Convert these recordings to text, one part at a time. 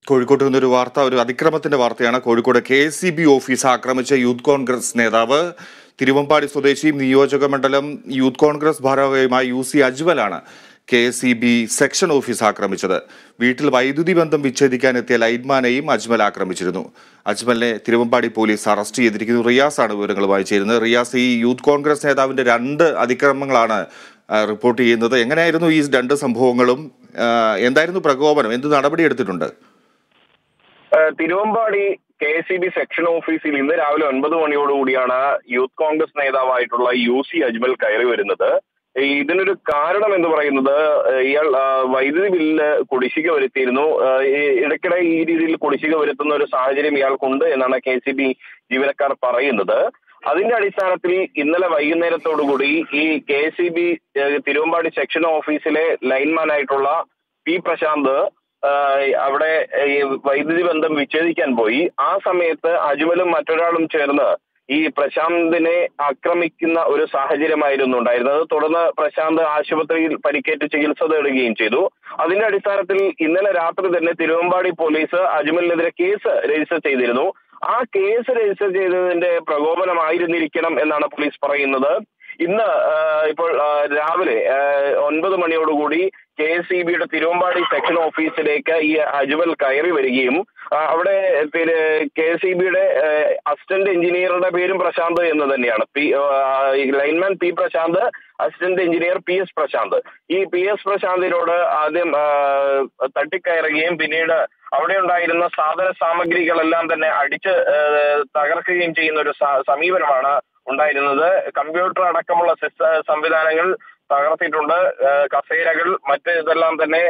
കോഴിക്കോട്ട് നിന്നൊരു വാർത്ത, ഒരു അതിക്രമത്തിന്റെ വാർത്തയാണ്. കോഴിക്കോട് KCB ഓഫീസ് ആക്രമിച്ച യൂത്ത് കോൺഗ്രസ് നേതാവ് തിരുവമ്പാടി സ്വദേശിയും നിയോജക മണ്ഡലം യൂത്ത് കോൺഗ്രസ് ഭാരവാഹിയുമായ UC അജ്മലാണ് KCB സെക്ഷൻ ഓഫീസ് ആക്രമിച്ചത്. വീട്ടിൽ വൈദ്യുതി ബന്ധം വിച്ഛേദിക്കാനെത്തിയ ലൈൻമാനെയും അജ്മൽ ആക്രമിച്ചിരുന്നു. അജ്മലിനെ തിരുവമ്പാടി പോലീസ് അറസ്റ്റ് ചെയ്തിരിക്കുന്നു. റിയാസ് ആണ് വിവരങ്ങളുമായി ചേരുന്നത്. റിയാസ്, ഈ യൂത്ത് കോൺഗ്രസ് നേതാവിന്റെ 2 അതിക്രമങ്ങളാണ് റിപ്പോർട്ട് ചെയ്യുന്നത്. എങ്ങനെയായിരുന്നു ഈ 2 സംഭവങ്ങളും? എന്തായിരുന്നു പ്രകോപനം? എന്ത് നടപടി എടുത്തിട്ടുണ്ട്? തിരുവമ്പാടി KCB സെക്ഷൻ ഓഫീസിൽ ഇന്ന് രാവിലെ 9 മണിയോടുകൂടിയാണ് യൂത്ത് കോൺഗ്രസ് നേതാവായിട്ടുള്ള UC അജ്മൽ കയറി വരുന്നത്. ഇതിനൊരു കാരണം എന്ന് പറയുന്നത്, ഇയാൾ വൈദ്യുതി ബില്ല് കുടിശ്ശിക വരുത്തിയിരുന്നു. ഇടയ്ക്കിടെ ഈ രീതിയിൽ കുടിശ്ശിക വരുത്തുന്ന ഒരു സാഹചര്യം ഇയാൾക്കുണ്ട് എന്നാണ് KCB ജീവനക്കാർ പറയുന്നത്. അതിന്റെ അടിസ്ഥാനത്തിൽ ഇന്നലെ വൈകുന്നേരത്തോടുകൂടി ഈ KCB തിരുവമ്പാടി സെക്ഷൻ ഓഫീസിലെ ലൈൻമാനായിട്ടുള്ള P പ്രശാന്ത് അവിടെ വൈദ്യുതി ബന്ധം വിച്ഛേദിക്കാൻ പോയി. ആ സമയത്ത് അജ്മലും മറ്റൊരാളും ചേർന്ന് ഈ പ്രശാന്തിനെ ആക്രമിക്കുന്ന ഒരു സാഹചര്യമായിരുന്നു ഉണ്ടായിരുന്നത്. തുടർന്ന് പ്രശാന്ത് ആശുപത്രിയിൽ പരിക്കേറ്റ് ചികിത്സ തേടുകയും ചെയ്തു. അതിന്റെ അടിസ്ഥാനത്തിൽ ഇന്നലെ രാത്രി തന്നെ തിരുവമ്പാടി പോലീസ് അജ്മലിനെതിരെ കേസ് രജിസ്റ്റർ ചെയ്തിരുന്നു. ആ കേസ് രജിസ്റ്റർ ചെയ്തതിന്റെ പ്രകോപനമായിരുന്നിരിക്കണം എന്നാണ് പോലീസ് പറയുന്നത്. ഇന്ന് ഇപ്പോൾ രാവിലെ 9 മണിയോടുകൂടി KCBയുടെ തിരുവമ്പാടി സെക്ഷൻ ഓഫീസിലേക്ക് ഈ അജ്മൽ കയറി വരികയും അവിടെ KCBയുടെ അസിസ്റ്റന്റ് എഞ്ചിനീയറുടെ പേരും പ്രശാന്ത് എന്ന് തന്നെയാണ്. Lineman P Prashanth, assistant engineer PS Prashanth. ഈ PS പ്രശാന്തിനോട് ആദ്യം തട്ടിക്കയറുകയും പിന്നീട് അവിടെ ഉണ്ടായിരുന്ന സാധന സാമഗ്രികളെല്ലാം തന്നെ അടിച്ച് തകർക്കുകയും ചെയ്യുന്ന ഒരു സമീപനമാണ് ഉണ്ടായിരുന്നത്. കമ്പ്യൂട്ടർ അടക്കമുള്ള സംവിധാനങ്ങൾ തകർത്തിട്ടുണ്ട്. കസേരകൾ, മറ്റ് ഇതെല്ലാം തന്നെ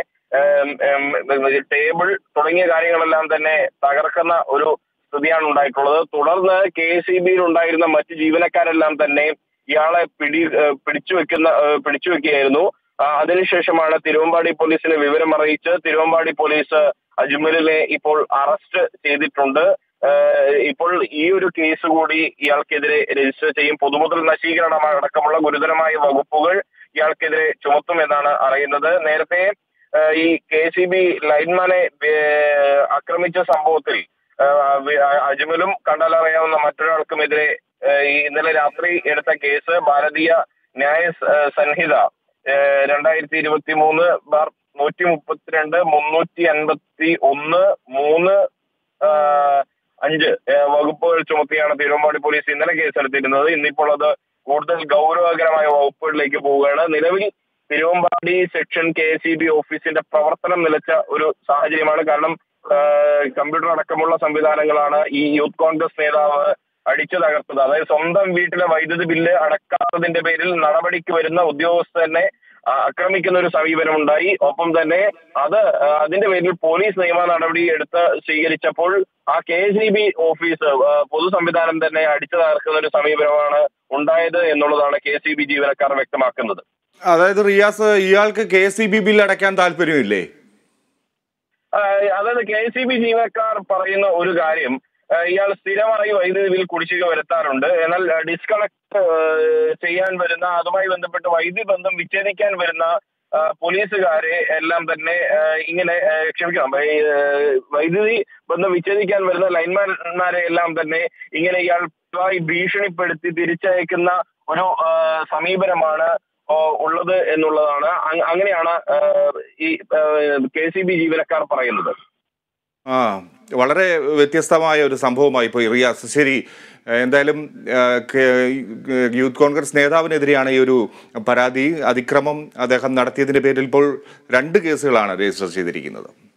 ടേബിൾ തുടങ്ങിയ കാര്യങ്ങളെല്ലാം തന്നെ തകർക്കുന്ന ഒരു സ്ഥിതിയാണ് ഉണ്ടായിട്ടുള്ളത്. തുടർന്ന് KCBയിൽ ഉണ്ടായിരുന്ന മറ്റ് ജീവനക്കാരെല്ലാം തന്നെ ഇയാളെ പിടിച്ചു വെക്കുകയായിരുന്നു. അതിനുശേഷമാണ് തിരുവമ്പാടി പോലീസിനെ വിവരം അറിയിച്ച് തിരുവമ്പാടി പോലീസ് അജ്മലിനെ ഇപ്പോൾ അറസ്റ്റ് ചെയ്തിട്ടുണ്ട്. ഇപ്പോൾ ഈ ഒരു കേസ് കൂടി ഇയാൾക്കെതിരെ രജിസ്റ്റർ ചെയ്യും. പൊതുമുതൽ നശീകരണം അടക്കമുള്ള ഗുരുതരമായ വകുപ്പുകൾ ഇയാൾക്കെതിരെ ചുമത്തുമെന്നാണ് അറിയുന്നത്. നേരത്തെ ഈ KCB ലൈൻമാനെ ആക്രമിച്ച സംഭവത്തിൽ അജ്മലും കണ്ടാലറിയാവുന്ന മറ്റൊരാൾക്കുമെതിരെ ഇന്നലെ രാത്രി എടുത്ത കേസ് ഭാരതീയ ന്യായ സംഹിത 2023-153-351-3-5 വകുപ്പുകൾ ചുമത്തിയാണ് തിരുവമ്പാടി പോലീസ് ഇന്നലെ കേസെടുത്തിരുന്നത്. ഇന്നിപ്പോൾ അത് കൂടുതൽ ഗൗരവകരമായ വകുപ്പുകളിലേക്ക് പോവുകയാണ്. നിലവിൽ തിരുവമ്പാടി സെക്ഷൻ KCB ഓഫീസിന്റെ പ്രവർത്തനം നിലച്ച ഒരു സാഹചര്യമാണ്. കാരണം കമ്പ്യൂട്ടർ അടക്കമുള്ള സംവിധാനങ്ങളാണ് ഈ യൂത്ത് കോൺഗ്രസ് നേതാവ് അടിച്ചു തകർത്തത്. അതായത് സ്വന്തം വീട്ടിലെ വൈദ്യുതി ബില്ല് അടക്കാത്തതിന്റെ പേരിൽ നടപടിക്ക് വരുന്ന ഉദ്യോഗസ്ഥനെ ആക്രമിക്കുന്ന ഒരു സമീപനം ഉണ്ടായി. ഒപ്പം തന്നെ അതിന്റെ പേരിൽ പോലീസ് നിയമ നടപടി സ്വീകരിച്ചപ്പോൾ ആ KCB ഓഫീസ് പൊതു സംവിധാനം തന്നെ അടിച്ചു തകർക്കുന്ന ഒരു സമീപനമാണ് ഉണ്ടായത് എന്നുള്ളതാണ് KCB ജീവനക്കാർ വ്യക്തമാക്കുന്നത്. അതായത് റിയാസ്, ഇയാൾക്ക് KCB ബില്ല് അടയ്ക്കാൻ താല്പര്യമില്ലേ? അതായത് KCB ജീവനക്കാർ പറയുന്ന ഒരു കാര്യം, ഇയാൾ സ്ഥിരമായി വൈദ്യുതി ബിൽ കുടിശ്ശിക വരുത്താറുണ്ട്. എന്നാൽ ഡിസ്കണക്ട് ചെയ്യാൻ വരുന്ന, അതുമായി ബന്ധപ്പെട്ട് വൈദ്യുതി ബന്ധം വിച്ഛേദിക്കാൻ വരുന്ന പോലീസുകാരെ എല്ലാം തന്നെ വൈദ്യുതി ബന്ധം വിച്ഛേദിക്കാൻ വരുന്ന ലൈൻമാൻമാരെ എല്ലാം തന്നെ ഇങ്ങനെ ഇയാൾക്കായി ഭീഷണിപ്പെടുത്തി തിരിച്ചയക്കുന്ന ഒരു സമീപനമാണ് ഉള്ളത് എന്നുള്ളതാണ്. അങ്ങനെയാണ് ഈ KCB ജീവനക്കാർ പറയുന്നത്. വളരെ വ്യത്യസ്തമായ ഒരു സംഭവമായി പോയി റിയാസ്. ശരി, എന്തായാലും യൂത്ത് കോൺഗ്രസ് നേതാവിനെതിരെയാണ് ഈ ഒരു പരാതി, അതിക്രമം അദ്ദേഹം നടത്തിയതിന്റെ പേരിൽ ഇപ്പോൾ 2 കേസുകളാണ് രജിസ്റ്റർ ചെയ്തിരിക്കുന്നത്.